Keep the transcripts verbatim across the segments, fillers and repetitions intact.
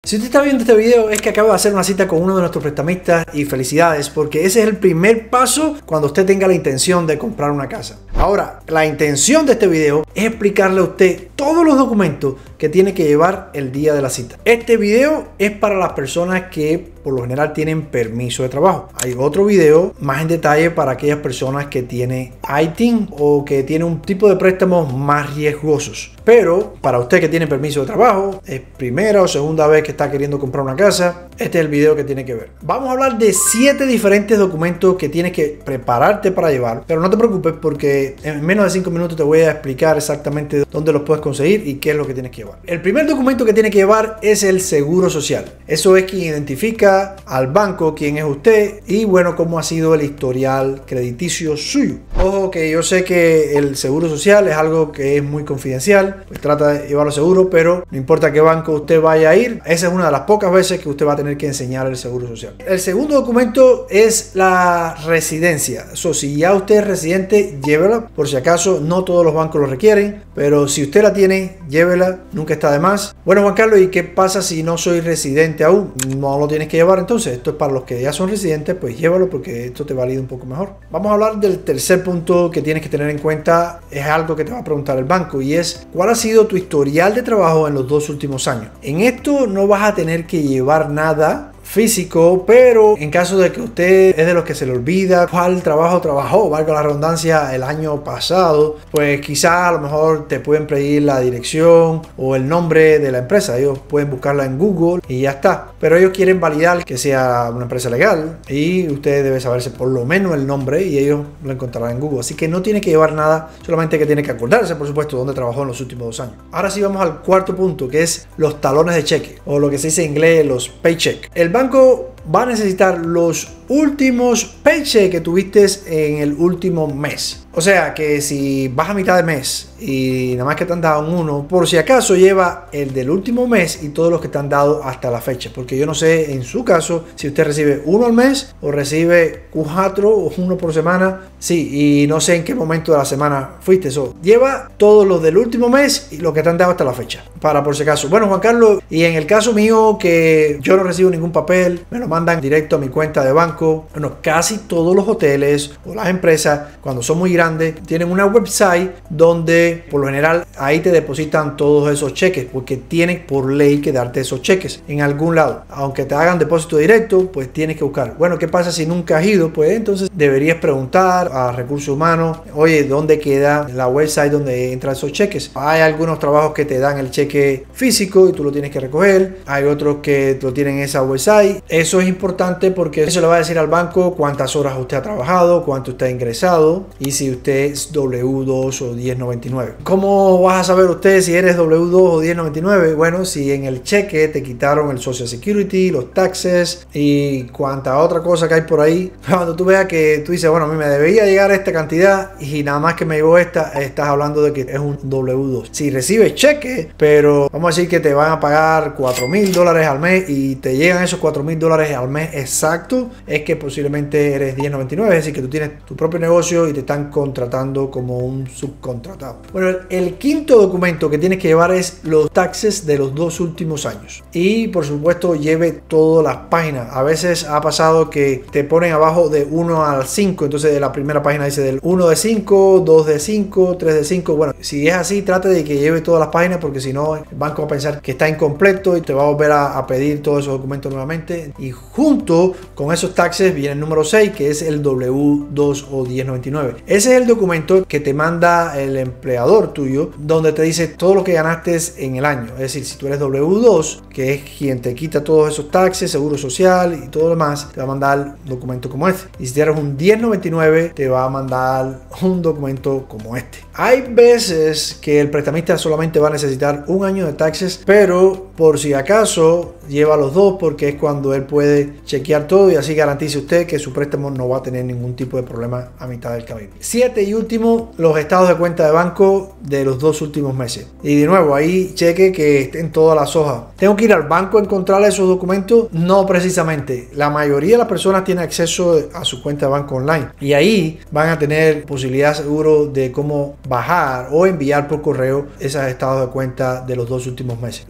Si usted está viendo este video es que acaba de hacer una cita con uno de nuestros prestamistas y felicidades, porque ese es el primer paso cuando usted tenga la intención de comprar una casa. Ahora, la intención de este video es explicarle a usted todos los documentos que tiene que llevar el día de la cita. Este video es para las personas que por lo general tienen permiso de trabajo. Hay otro video más en detalle para aquellas personas que tienen I T I N o que tienen un tipo de préstamos más riesgosos. Pero para usted que tiene permiso de trabajo, es primera o segunda vez que está queriendo comprar una casa, este es el video que tiene que ver. Vamos a hablar de siete diferentes documentos que tienes que prepararte para llevar, pero no te preocupes porque en menos de cinco minutos te voy a explicar exactamente dónde los puedes conseguir y qué es lo que tienes que llevar. El primer documento que tienes que llevar es el seguro social. Eso es quien identifica al banco quién es usted y bueno, cómo ha sido el historial crediticio suyo. Ojo que yo sé que el seguro social es algo que es muy confidencial, pues trata de llevarlo seguro, pero no importa qué banco usted vaya a ir, esa es una de las pocas veces que usted va a tener que enseñar el seguro social. El segundo documento es la residencia. Eso, si ya usted es residente, llévela, por si acaso no todos los bancos lo requieren, pero si usted la tiene, llévela, nunca está de más. Bueno, Juan Carlos, ¿y qué pasa si no soy residente aún? No lo tienes que llevar entonces. Esto es para los que ya son residentes, pues llévalo porque esto te valida un poco mejor. Vamos a hablar del tercer punto que tienes que tener en cuenta. Es algo que te va a preguntar el banco y es ¿cuál ha sido tu historial de trabajo en los dos últimos años? En esto no vas a tener que llevar nada físico, pero en caso de que usted es de los que se le olvida cuál trabajo trabajó, valga la redundancia, el año pasado, pues quizá a lo mejor te pueden pedir la dirección o el nombre de la empresa. Ellos pueden buscarla en Google y ya está, pero ellos quieren validar que sea una empresa legal y usted debe saberse por lo menos el nombre y ellos lo encontrarán en Google, así que no tiene que llevar nada, solamente que tiene que acordarse, por supuesto, dónde trabajó en los últimos dos años. Ahora sí vamos al cuarto punto, que es los talones de cheque o lo que se dice en inglés los paycheck. El banco banco va a necesitar los últimos paycheck que tuviste en el último mes. O sea que si vas a mitad de mes y nada más que te han dado un uno, por si acaso lleva el del último mes y todos los que te han dado hasta la fecha. Porque yo no sé en su caso si usted recibe uno al mes o recibe cuatro o uno por semana. Sí, y no sé en qué momento de la semana fuiste. Eso lleva todos los del último mes y los que te han dado hasta la fecha. Para por si acaso. Bueno, Juan Carlos, y en el caso mío que yo no recibo ningún papel, me lo mandan directo a mi cuenta de banco. Bueno, casi todos los hoteles o las empresas, cuando son muy grandes, tienen una website donde por lo general ahí te depositan todos esos cheques, porque tienen por ley que darte esos cheques en algún lado. Aunque te hagan depósito directo, pues tienes que buscar. Bueno, ¿qué pasa si nunca has ido? Pues entonces deberías preguntar a recursos humanos, oye, ¿dónde queda la website donde entran esos cheques? Hay algunos trabajos que te dan el cheque físico y tú lo tienes que recoger. Hay otros que lo tienen en esa website. Eso es importante porque eso le va a decir al banco cuántas horas usted ha trabajado, cuánto usted ha ingresado y si usted es doble u dos o diez noventa y nueve. ¿Cómo vas a saber usted si eres doble u dos o diez noventa y nueve? Bueno, si en el cheque te quitaron el Social Security, los taxes y cuánta otra cosa que hay por ahí. Cuando tú veas que tú dices, bueno, a mí me debería llegar esta cantidad y nada más que me llegó esta, estás hablando de que es un doble u dos. Si recibes cheque, pero vamos a decir que te van a pagar cuatro mil dólares al mes y te llegan esos cuatro mil dólares al mes exacto, es que posiblemente eres diez noventa y nueve, es decir, que tú tienes tu propio negocio y te están contratando como un subcontratado. Bueno, el quinto documento que tienes que llevar es los taxes de los dos últimos años y por supuesto lleve todas las páginas. A veces ha pasado que te ponen abajo de uno al cinco, entonces de la primera página dice del uno de cinco, dos de cinco, tres de cinco. Bueno, si es así, trate de que lleve todas las páginas porque si no el banco va a pensar que está incompleto y te va a volver a, a pedir todos esos documentos nuevamente. Y junto con esos taxes viene el número seis, que es el doble u dos o diez noventa y nueve. Ese es el documento que te manda el empleador tuyo, donde te dice todo lo que ganaste en el año. Es decir, si tú eres doble u dos, que es quien te quita todos esos taxes, seguro social y todo lo demás, te va a mandar un documento como este. Y si eres un diez noventa y nueve, te va a mandar un documento como este. Hay veces que el prestamista solamente va a necesitar un año de taxes, pero por si acaso lleva los dos porque es cuando él puede chequear todo y así garantice usted que su préstamo no va a tener ningún tipo de problema a mitad del camino. Siete y último, los estados de cuenta de banco de los dos últimos meses. Y de nuevo, ahí cheque que estén todas las hojas. ¿Tengo que ir al banco a encontrar esos documentos? No precisamente. La mayoría de las personas tienen acceso a su cuenta de banco online y ahí van a tener posibilidad seguro de cómo bajar o enviar por correo esos estados de cuenta de los dos últimos meses. La idea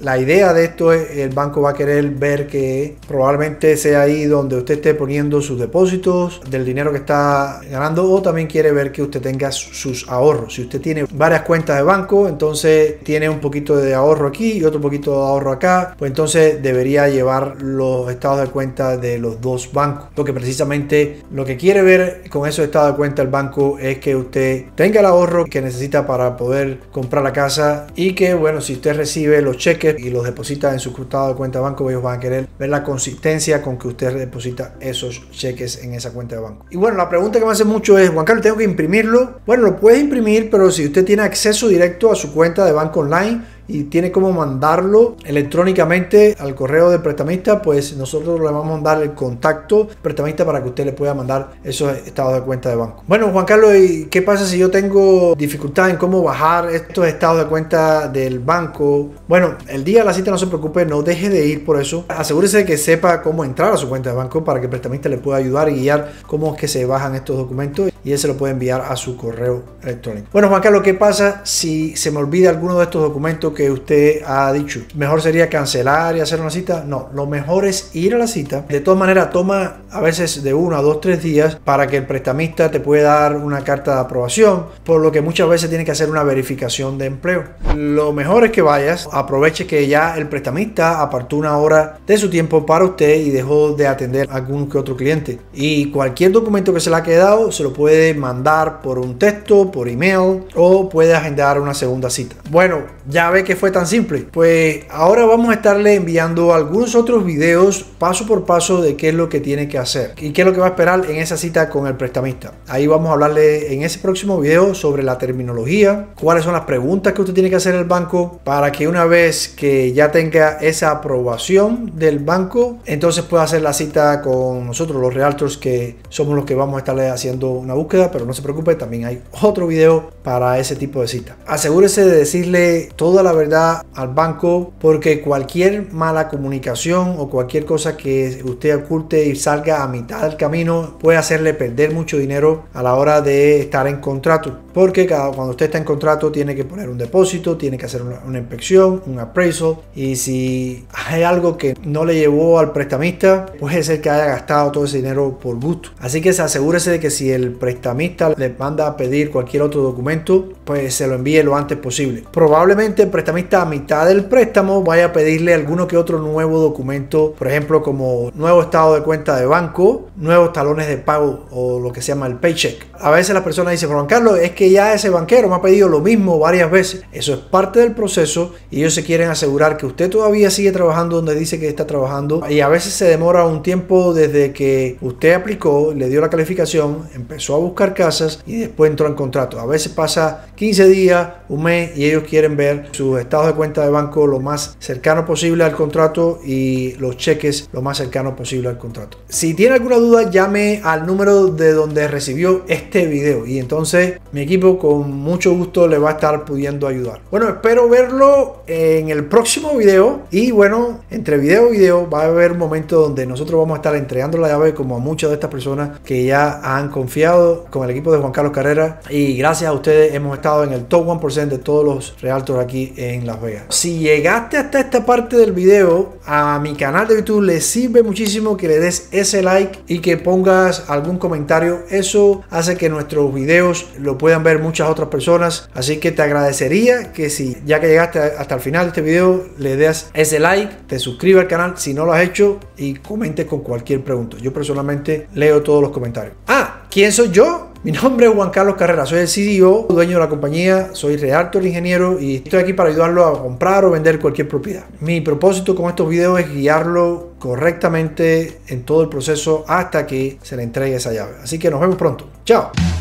idea de esto es el banco va a querer ver que probablemente sea ahí donde usted esté poniendo sus depósitos del dinero que está ganando, o también quiere ver que usted tenga sus ahorros. Si usted tiene varias cuentas de banco, entonces tiene un poquito de ahorro aquí y otro poquito de ahorro acá, pues entonces debería llevar los estados de cuenta de los dos bancos, porque precisamente lo que quiere ver con esos estados de cuenta el banco es que usted tenga el ahorro que necesita para poder comprar la casa, y que bueno, si usted recibe los cheques y los deposita en su estado de cuenta de banco, ellos van a querer ver la consistencia con que usted deposita esos cheques en esa cuenta de banco. Y bueno, la pregunta que me hace mucho es: Juan Carlos, ¿tengo que imprimirlo? Bueno, lo puede imprimir, pero si usted tiene acceso directo a su cuenta de banco online y tiene cómo mandarlo electrónicamente al correo del prestamista, pues nosotros le vamos a mandar el contacto prestamista para que usted le pueda mandar esos estados de cuenta de banco. Bueno, Juan Carlos, ¿y qué pasa si yo tengo dificultad en cómo bajar estos estados de cuenta del banco? Bueno, el día de la cita no se preocupe, no deje de ir por eso. Asegúrese de que sepa cómo entrar a su cuenta de banco para que el prestamista le pueda ayudar y guiar cómo es que se bajan estos documentos, y él se lo puede enviar a su correo electrónico. Bueno, Juan Carlos, ¿qué pasa si se me olvida alguno de estos documentos que usted ha dicho? ¿Mejor sería cancelar y hacer una cita? No, lo mejor es ir a la cita. De todas maneras, toma a veces de uno a dos, tres días para que el prestamista te pueda dar una carta de aprobación, por lo que muchas veces tiene que hacer una verificación de empleo. Lo mejor es que vayas, aproveche que ya el prestamista apartó una hora de su tiempo para usted y dejó de atender a algún que otro cliente, y cualquier documento que se le ha quedado se lo puede mandar por un texto, por email, o puede agendar una segunda cita. Bueno, ya ve que fue tan simple. Pues ahora vamos a estarle enviando algunos otros videos paso por paso de qué es lo que tiene que hacer y qué es lo que va a esperar en esa cita con el prestamista. Ahí vamos a hablarle en ese próximo video sobre la terminología, cuáles son las preguntas que usted tiene que hacer al banco para que una vez que ya tenga esa aprobación del banco, entonces pueda hacer la cita con nosotros, los realtors, que somos los que vamos a estarle haciendo una búsqueda. Pero no se preocupe, también hay otro video para ese tipo de cita. Asegúrese de decirle toda la verdad al banco, porque cualquier mala comunicación o cualquier cosa que usted oculte y salga a mitad del camino puede hacerle perder mucho dinero a la hora de estar en contrato, porque cada, cuando usted está en contrato tiene que poner un depósito, tiene que hacer una, una inspección, un appraisal, y si hay algo que no le llevó al prestamista, puede ser que haya gastado todo ese dinero por gusto. Así que asegúrese de que si el prestamista le manda a pedir cualquier otro documento, pues se lo envíe lo antes posible. Probablemente el prestamista a mitad del préstamo vaya a pedirle alguno que otro nuevo documento, por ejemplo como nuevo estado de cuenta de banco, nuevos talones de pago o lo que se llama el paycheck. A veces las personas dicen: Juan Carlos, es que ya ese banquero me ha pedido lo mismo varias veces. Eso es parte del proceso y ellos se quieren asegurar que usted todavía sigue trabajando donde dice que está trabajando, y a veces se demora un tiempo desde que usted aplicó, le dio la calificación, empezó a buscar casas y después entró en contrato. A veces pasa quince días, un mes, y ellos quieren ver sus estados de cuenta de banco lo más cercano posible al contrato y los cheques lo más cercano posible al contrato. Si tiene alguna duda, llame al número de donde recibió este video y entonces mi equipo con mucho gusto le va a estar pudiendo ayudar. Bueno, espero verlo en el próximo video, y bueno, entre video y video va a haber un momento donde nosotros vamos a estar entregando la llave, como a muchas de estas personas que ya han confiado con el equipo de Juan Carlos Carrera, y gracias a ustedes hemos estado en el top uno por ciento de todos los realtors aquí en Las Vegas. Si llegaste hasta esta parte del video, a mi canal de YouTube le sirve muchísimo que le des ese like y que pongas algún comentario. Eso hace que nuestros videos lo puedan ver muchas otras personas, así que te agradecería que si ya que llegaste hasta el final de este video le des ese like, te suscribas al canal si no lo has hecho y comentes con cualquier pregunta. Yo personalmente leo todos los comentarios. Ah, ¿quién soy yo? Mi nombre es Juan Carlos Carrera, soy el C E O, dueño de la compañía, soy realtor, ingeniero, y estoy aquí para ayudarlo a comprar o vender cualquier propiedad. Mi propósito con estos videos es guiarlo correctamente en todo el proceso hasta que se le entregue esa llave. Así que nos vemos pronto. Chao.